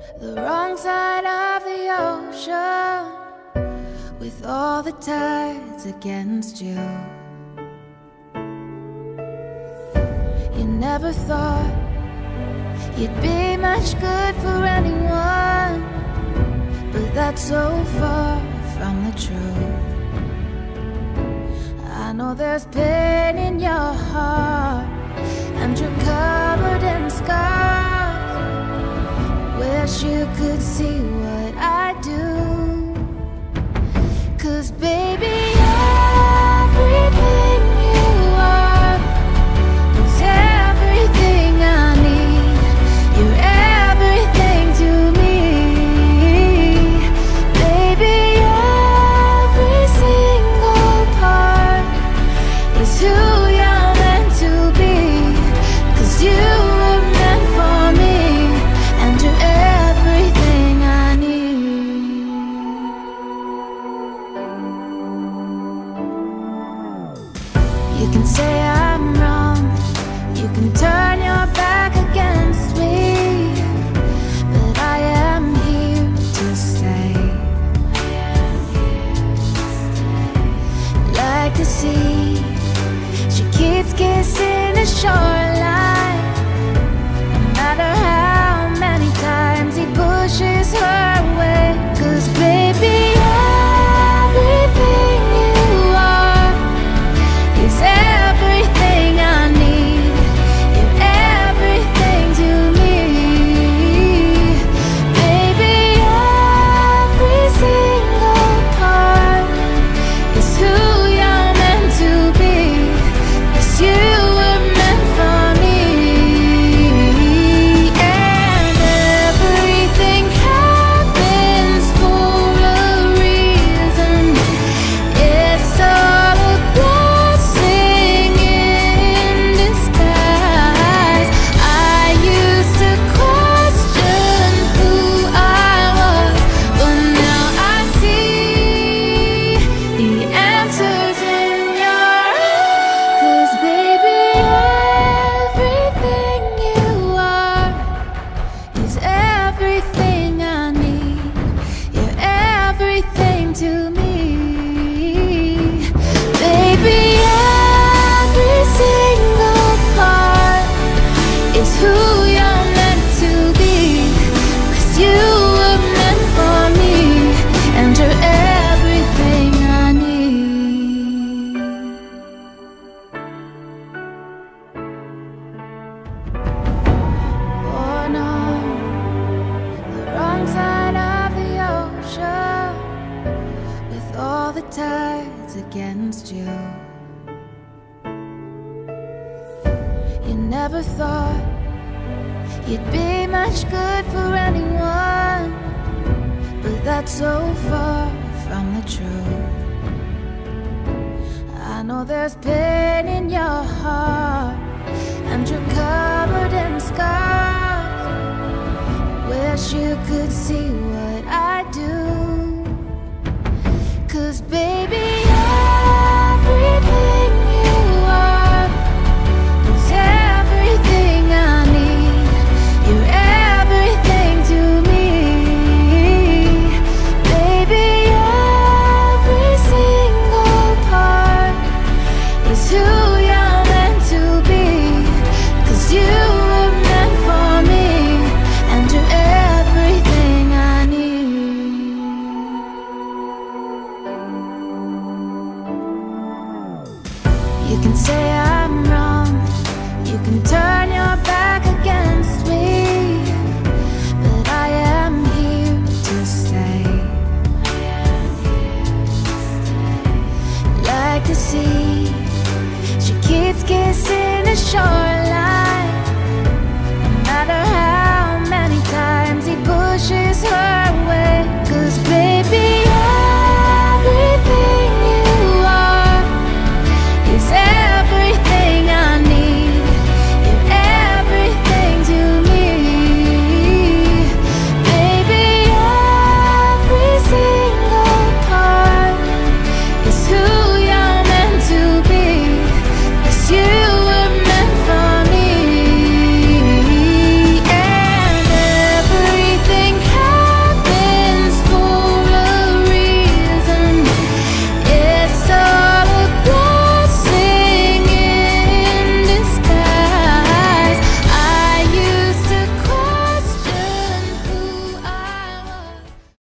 the wrong side of the ocean, with all the tides against you. You never thought you'd be much good for anyone, but that's so far from the truth. I know there's pain in your heart, and you're covered in scars. Wish you could see what I do, 'cause baby, everything you are is everything I need. You're everything to me, baby. Every single part is who you're meant to be, 'cause you were meant for me, and you're everything I need. You can say I'm wrong, you can turn your back against me, but I am here to stay. Like the sea, she keeps kissing the shoreline, no matter how many times he pushes her away. 'Cause baby, everything you are is everything I need. You're everything to me, baby. Every single part is who you're meant to be, 'cause you were meant for me. And everything happens for a reason. It's all a blessing in disguise. I used to question who I was, but now I see the answers in your eyes. 'Cause baby, everything you are is everything I need. You're everything to me, baby. Every single part is who you're meant to be, 'cause you were meant for me, and you're everything I need. Born on the wrong side of the ocean, with all the tides against you. You never thought you'd be much good for anyone, but that's so far from the truth. I know there's pain in your heart, and you're covered in scars. Wish you could see